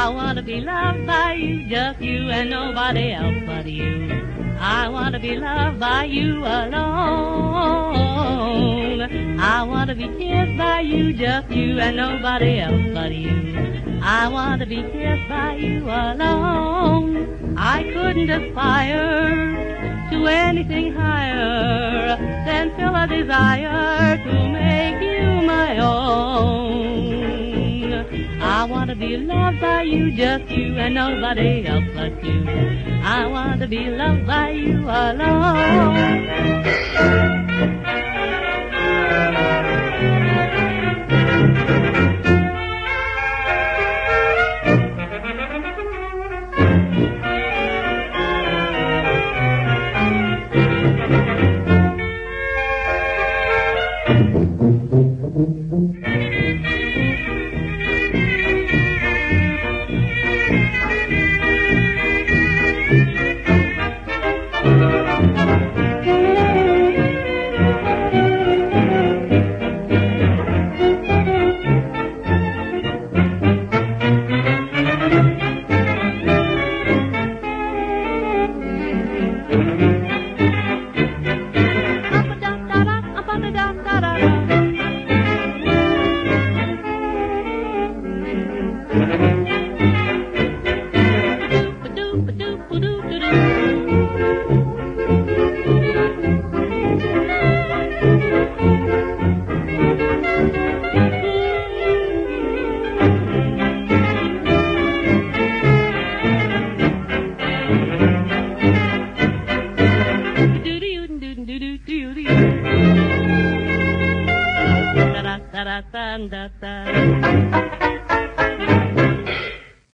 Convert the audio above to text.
I want to be loved by you, just you and nobody else but you. I want to be loved by you alone. I want to be kissed by you, just you and nobody else but you. I want to be kissed by you alone. I couldn't aspire to anything higher than feel a desire to make you my own. I want to be loved by you, just you and nobody else but you. I want to be loved by you alone.